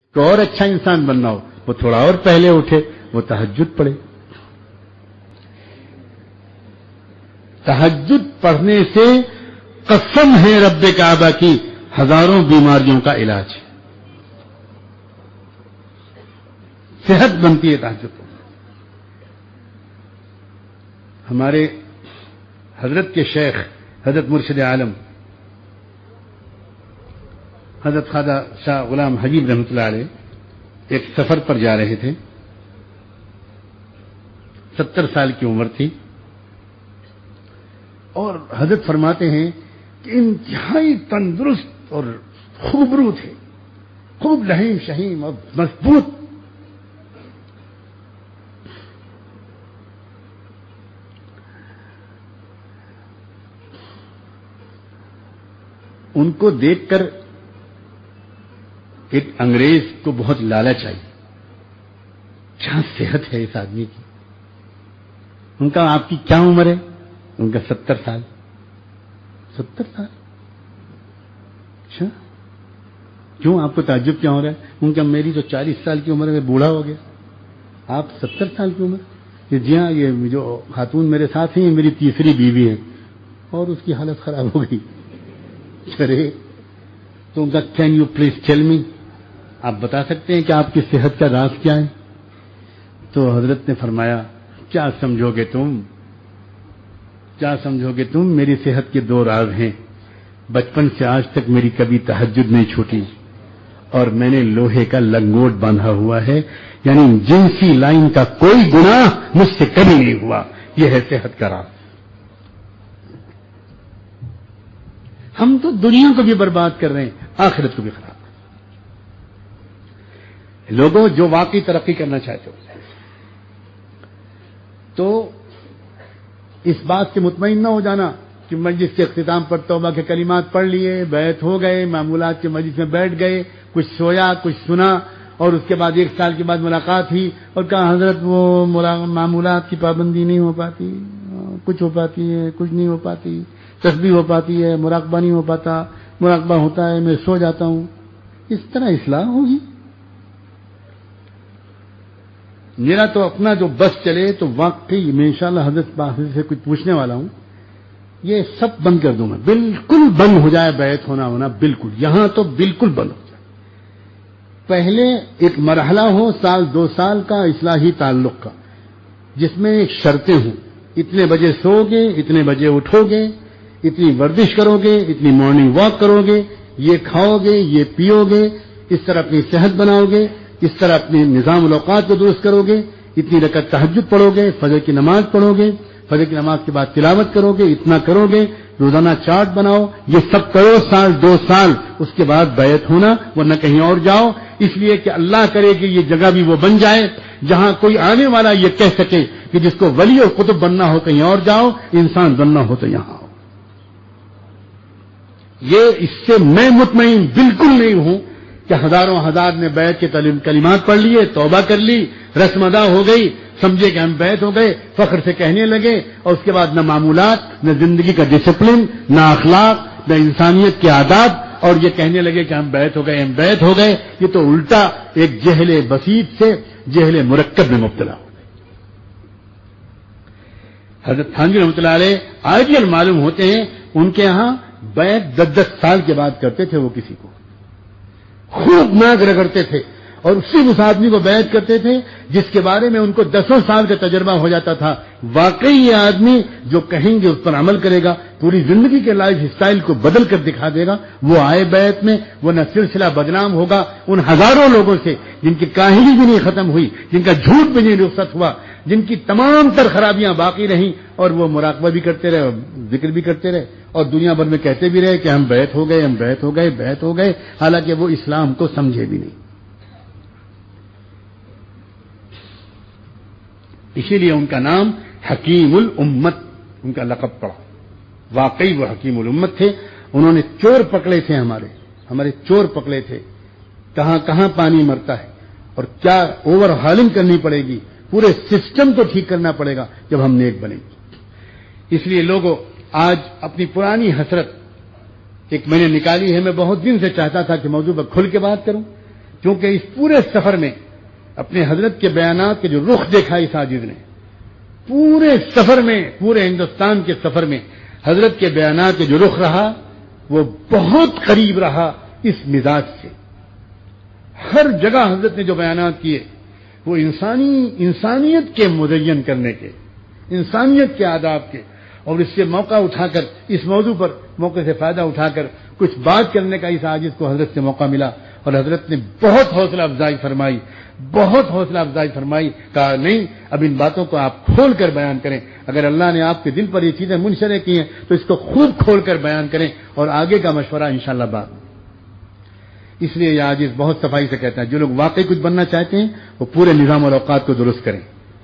تو اور اچھا انسان بننا ہو وہ تھوڑا اور پہلے اٹھے، وہ تہجد پڑھے. تہجد پڑھنے سے قسم ہے رب کعبہ کی ہزاروں بیماریوں کا علاج ہے. صحت بنتی ہے تہجد کو. ہمارے حضرت کے شیخ حضرت مرشد عالم حضرت خواجہ شاہ غلام حبیب رحمۃ اللہ علیہ ایک سفر پر جا رہے تھے. 70 سال کی عمر تھی اور حضرت فرماتے ہیں کہ انتہائی تندرست اور خوبرو تھے، خوب لحیم شہیم اور مضبوط. ان کو دیکھ کر ایک انگریز کو بہت لالچ آئی، کیا صحت ہے اس آدمی کی. ان کا آپ کی کیا عمر ہے؟ ان کا 70 سال. 70 سال؟ اچھا کیوں آپ کو تعجب کیا ہو رہا ہے؟ ان کا میری تو 40 سال کی عمر ہے، میں بوڑھا ہو گیا. آپ 70 سال کی عمر؟ جی ہاں، یہ جو خاتون میرے ساتھ ہیں یہ میری تیسری بیوی ہے اور اس کی حالت خراب ہو گئی. ارے تو ان کا can you please tell me, آپ بتا سکتے ہیں کہ آپ کی صحت کا راز کیا ہے؟ تو حضرت نے فرمایا کیا سمجھو گے تم، کیا سمجھو گے تم، میری صحت کے 2 راز ہیں. بچپن سے آج تک میری کبھی تہجد نہیں چھوٹی اور میں نے لوہے کا لنگوٹ باندھا ہوا ہے، یعنی جنسی لائن کا کوئی گناہ مجھ سے کبھی نہیں ہوا. یہ ہے صحت کا راز. ہم تو دنیا کو بھی برباد کر رہے ہیں، آخرت کو بھی خراب. لوگوں جو واقعی ترقی کرنا چاہتے ہو تو اس بات سے مطمئن نہ ہو جانا کہ مجلس کے اختتام پر توبہ کے کلمات پڑھ لیے، بیعت ہو گئے، معمولات کے مجلس میں بیٹھ گئے، کچھ سویا کچھ سنا اور اس کے بعد 1 سال کے بعد ملاقات ہوئی اور کہا حضرت وہ معمولات کی پابندی نہیں ہو پاتی، کچھ ہو پاتی ہے کچھ نہیں ہو پاتی، تسبیح ہو پاتی ہے مراقبہ نہیں ہو پاتا، مراقبہ ہوتا ہے میں سو جاتا ہوں. اس طرح اصلاح ہوگی؟ میرا تو اپنا جو بس چلے تو واقعی میں انشاءاللہ حضرت سے کچھ پوچھنے والا ہوں، یہ سب بند کر دوں میں، بالکل بند ہو جائے بیعت ہونا بالکل، یہاں تو بالکل بند ہو جائے. پہلے ایک مرحلہ ہو 1-2 سال کا اصلاحی تعلق کا، جس میں ایک شرطیں ہوں، اتنے بجے سو گے، اتنے بجے اٹھو گے، اتنی ورزش کرو گے، اتنی مارننگ واک کرو گے، یہ کھاؤ گے، یہ پیو گے، اس طرح اپنی صحت بناؤ گے، اس طرح اپنے نظام الاوقات کو درست کرو گے، اتنی رکعت تہجد پڑھو گے، فجر کی نماز پڑھو گے، فجر کی نماز کے بعد تلاوت کرو گے، اتنا کرو گے، روزانہ چارٹ بناؤ، یہ سب کرو 1-2 سال، اس کے بعد بیعت ہونا، ورنہ کہیں اور جاؤ. اس لیے کہ اللہ کرے کہ یہ جگہ بھی وہ بن جائے جہاں کوئی آنے والا یہ کہہ سکے کہ جس کو ولی اور قطب بننا ہو کہیں اور جاؤ، انسان بننا ہو تو یہاں آؤ. یہ اس سے میں مطمئن بالکل نہیں ہوں کہ ہزاروں ہزار نے بیعت کے کلمات پڑھ لیے، توبہ کر لی، رسم ادا ہو گئی، سمجھے کہ ہم بیعت ہو گئے، فخر سے کہنے لگے اور اس کے بعد نہ معمولات، نہ زندگی کا ڈسپلن، نہ اخلاق، نہ انسانیت کے آداب، اور یہ کہنے لگے کہ ہم بیعت ہو گئے، ہم بیعت ہو گئے. یہ تو الٹا ایک جہل بسیط سے جہل مرکب میں مبتلا ہو. حضرت تھانوی رحمۃ اللہ علیہ آئیڈیل معلوم ہوتے ہیں، ان کے ہاں بیعت 10 سال کے بعد کرتے تھے. وہ کسی کو خوب ناک رگڑتے تھے اور صرف اس آدمی کو بیعت کرتے تھے جس کے بارے میں ان کو 10 سال کا تجربہ ہو جاتا تھا. واقعی یہ آدمی جو کہیں گے اس پر عمل کرے گا، پوری زندگی کے لائف سٹائل کو بدل کر دکھا دے گا، وہ آئے بیعت میں، وہ نہ سلسلہ بدنام ہوگا ان ہزاروں لوگوں سے جن کی کاہلی بھی نہیں ختم ہوئی، جن کا جھوٹ بھی نہیں رخصت ہوا، جن کی تمام تر خرابیاں باقی رہیں اور وہ مراقبہ بھی کرتے رہے اور ذکر بھی کرتے رہے اور دنیا بھر میں کہتے بھی رہے کہ ہم بیعت ہو گئے، ہم بیعت ہو گئے، بیعت ہو گئے، حالانکہ وہ اسلام کو سمجھے بھی نہیں. اسی لیے ان کا نام حکیم الامت، ان کا لقب پڑا. واقعی وہ حکیم الامت تھے. انہوں نے چور پکڑے تھے، ہمارے چور پکڑے تھے، کہاں کہاں پانی مرتا ہے اور کیا اوور ہالنگ کرنی پڑے گی، پورے سسٹم کو ٹھیک کرنا پڑے گا جب ہم نیک بنیں گے. اس لیے لوگوں آج اپنی پرانی حسرت ایک میں نے نکالی ہے. میں بہت دن سے چاہتا تھا کہ موضوع پر کھل کے بات کروں، کیونکہ اس پورے سفر میں اپنے حضرت کے بیانات کے جو رخ دیکھا اس عاجز نے، پورے سفر میں، پورے ہندوستان کے سفر میں حضرت کے بیانات کے جو رخ رہا وہ بہت قریب رہا اس مزاج سے. ہر جگہ حضرت نے جو بیانات کیے وہ انسانیت کے مزین کرنے کے، انسانیت کے آداب کے، اور اس سے موقع اٹھا کر اس موضوع پر موقع سے فائدہ اٹھا کر کچھ بات کرنے کا اس عاجز کو حضرت سے موقع ملا. اور حضرت نے بہت حوصلہ افزائی فرمائی، بہت حوصلہ افزائی فرمائی. کہا نہیں، اب ان باتوں کو آپ کھول کر بیان کریں. اگر اللہ نے آپ کے دل پر یہ چیزیں منشرح کی ہیں تو اس کو خوب کھول کر بیان کریں، اور آگے کا مشورہ انشاءاللہ بعد. اس لیے یہ عاجز بہت صفائی سے کہتا ہے جو لوگ واقعی کچھ بننا چاہتے ہیں وہ پورے نظام اور اوقات کو درست کریں،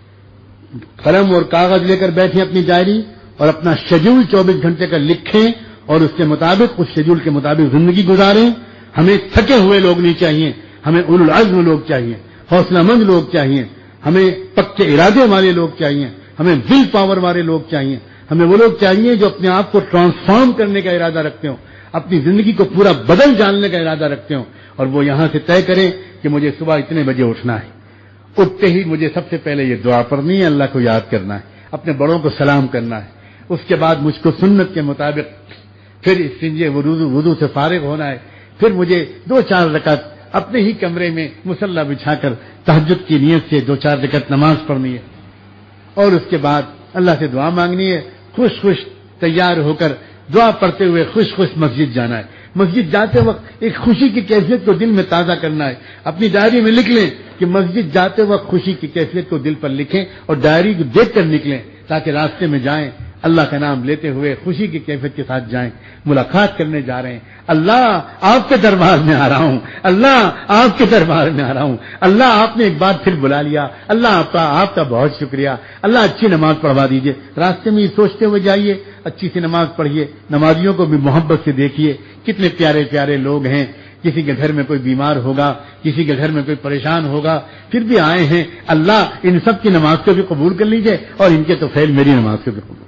قلم اور کاغذ لے کر بیٹھیں اپنی ڈائری اور اپنا شیڈول 24 گھنٹے کا لکھیں اور اس کے مطابق، اس شیڈول کے مطابق زندگی گزاریں. ہمیں تھکے ہوئے لوگ نہیں چاہیے، ہمیں اولو العزم لوگ چاہیے، حوصلہ مند لوگ چاہیے، ہمیں پکے ارادے والے لوگ چاہیے، ہمیں ول پاور والے لوگ چاہیے، ہمیں وہ لوگ چاہیے جو اپنے آپ کو ٹرانسفارم کرنے کا ارادہ رکھتے ہوں، اپنی زندگی کو پورا بدل ڈالنے کا ارادہ رکھتے ہوں. اور وہ یہاں سے طے کریں کہ مجھے صبح اتنے بجے اٹھنا ہے، اٹھتے ہی مجھے سب سے پہلے یہ دعا پڑھنی ہے، اللہ کو یاد کرنا ہے، اپنے بڑوں کو سلام کرنا ہے، اس کے بعد مجھ کو سنت کے مطابق پھر استنجے وضو سے فارغ ہونا ہے، پھر مجھے 2-4 رکعت اپنے ہی کمرے میں مصلی بچھا کر تہجد کی نیت سے 2-4 رکعت نماز پڑھنی ہے، اور اس کے بعد اللہ سے دعا مانگنی ہے. خوش خوش تیار ہو کر دعا پڑھتے ہوئے خوش خوش مسجد جانا ہے. مسجد جاتے وقت ایک خوشی کی کیفیت کو دل میں تازہ کرنا ہے. اپنی ڈائری میں لکھ لیں کہ مسجد جاتے وقت خوشی کی کیفیت کو دل پر لکھیں اور ڈائری کو دیکھ کر نکلیں تاکہ راستے میں جائیں اللہ کا نام لیتے ہوئے خوشی کی کیفیت کے ساتھ جائیں. ملاقات کرنے جا رہے ہیں، اللہ آپ کے دربار میں آ رہا ہوں، اللہ آپ کے دربار میں آ رہا ہوں، اللہ آپ نے ایک بار پھر بلا لیا، اللہ آپ کا بہت شکریہ، اللہ اچھی نماز پڑھوا دیجئے. راستے میں یہ سوچتے ہوئے جائیے، اچھی سی نماز پڑھیے، نمازیوں کو بھی محبت سے دیکھیے، کتنے پیارے پیارے لوگ ہیں. کسی کے گھر میں کوئی بیمار ہوگا، کسی کے گھر میں کوئی پریشان ہوگا، پھر بھی آئے ہیں، اللہ ان سب کی نماز کو بھی قبول کر لیجئے اور ان کے تو فیل میری نماز کو بھی قبول.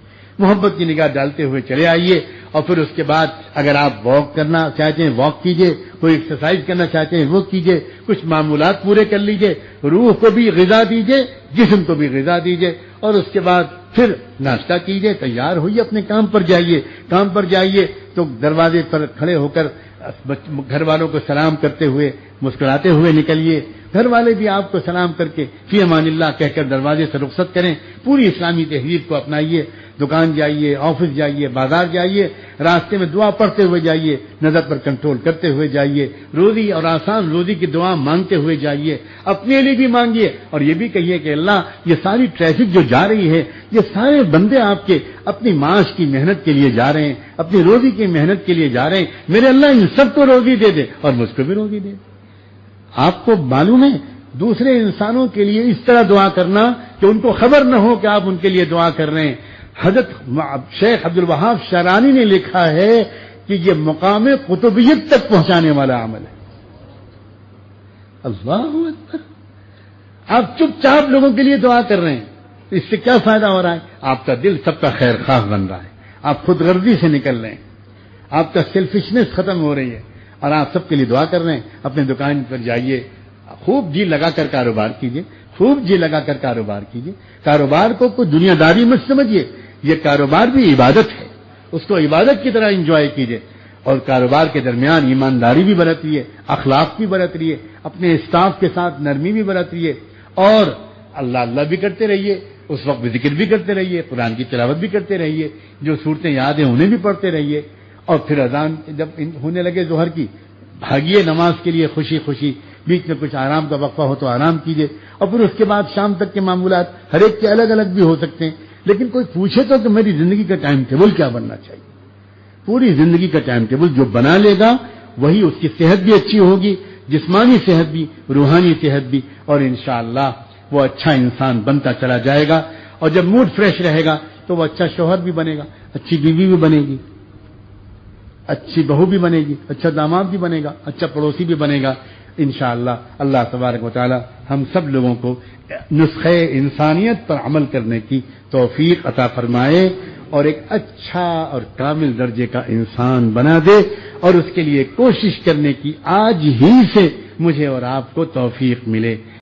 محبت کی نگاہ ڈالتے ہوئے چلے آئیے. اور پھر اس کے بعد اگر آپ واک کرنا چاہتے ہیں واک کیجئے، کوئی ایکسرسائز کرنا چاہتے ہیں وہ کیجئے، کچھ معمولات پورے کر لیجئے، روح کو بھی غذا دیجئے، جسم کو بھی غذا دیجئے، اور اس کے بعد پھر ناشتہ کیجئے، تیار ہوئیے، اپنے کام پر جائیے. کام پر جائیے تو دروازے پر کھڑے ہو کر گھر والوں کو سلام کرتے ہوئے مسکراتے ہوئے نکلیے. گھر والے بھی آپ کو سلام کر کے فی امان اللہ کہہ کر دروازے سے رخصت کریں. پوری اسلامی تہذیب کو اپنائیے. دکان جائیے، آفس جائیے، بازار جائیے، راستے میں دعا پڑھتے ہوئے جائیے، نظر پر کنٹرول کرتے ہوئے جائیے، روزی اور آسان روزی کی دعا مانگتے ہوئے جائیے. اپنے لیے بھی مانگیے اور یہ بھی کہیے کہ اللہ یہ ساری ٹریفک جو جا رہی ہے، یہ سارے بندے آپ کے اپنی معاش کی محنت کے لیے جا رہے ہیں، اپنی روزی کی محنت کے لیے جا رہے ہیں. میرے اللہ ان سب کو روزی دے دے اور مجھ کو بھی روزی دے. آپ کو معلوم ہے دوسرے انسانوں کے لیے اس طرح دعا کرنا کہ ان کو خبر نہ ہو کہ آپ ان کے لیے دعا کر رہے ہیں. حضرت شیخ عبد الوہاب شعرانی نے لکھا ہے کہ یہ مقام قطبیت تک پہنچانے والا عمل ہے. اللہ اکبر. آپ چپ چاپ لوگوں کے لیے دعا کر رہے ہیں، اس سے کیا فائدہ ہو رہا ہے؟ آپ کا دل سب کا خیر خواہ بن رہا ہے، آپ خود غرضی سے نکل رہے ہیں، آپ کا سیلفشنس ختم ہو رہی ہے اور آپ سب کے لیے دعا کر رہے ہیں. اپنے دکان پر جائیے، خوب جی لگا کر کاروبار کیجیے، خوب جی لگا کر کاروبار کیجیے. کاروبار کو کوئی دنیا داری مت سمجھیے، یہ کاروبار بھی عبادت ہے، اس کو عبادت کی طرح انجوائے کیجیے. اور کاروبار کے درمیان ایمانداری بھی برتیے، اخلاق بھی برتیے، اپنے اسٹاف کے ساتھ نرمی بھی برتیے، اور اللہ اللہ بھی کرتے رہیے. اس وقت بھی ذکر بھی کرتے رہیے، قرآن کی تلاوت بھی کرتے رہیے، جو صورتیں یاد ہیں انہیں بھی پڑھتے رہیے. اور پھر اذان جب ہونے لگے ظہر کی، بھاگیے نماز کے لیے خوشی خوشی. بیچ میں کچھ آرام کا وقفہ ہو تو آرام کیجیے. اور پھر اس کے بعد شام تک کے معمولات ہر ایک کے الگ الگ بھی ہو سکتے ہیں، لیکن کوئی پوچھے تو کہ میری زندگی کا ٹائم ٹیبل کیا بننا چاہیے. پوری زندگی کا ٹائم ٹیبل جو بنا لے گا وہی اس کی صحت بھی اچھی ہوگی، جسمانی صحت بھی، روحانی صحت بھی، اور انشاءاللہ وہ اچھا انسان بنتا چلا جائے گا. اور جب موڈ فریش رہے گا تو وہ اچھا شوہر بھی بنے گا، اچھی بیوی بھی بنے گی، اچھی بہو بھی بنے گی، اچھا داماد بھی بنے گا، اچھا پڑوسی بھی بنے گا. انشاءاللہ اللہ تبارک و تعالی ہم سب لوگوں کو نسخے انسانیت پر عمل کرنے کی توفیق عطا فرمائے اور ایک اچھا اور کامل درجے کا انسان بنا دے، اور اس کے لیے کوشش کرنے کی آج ہی سے مجھے اور آپ کو توفیق ملے.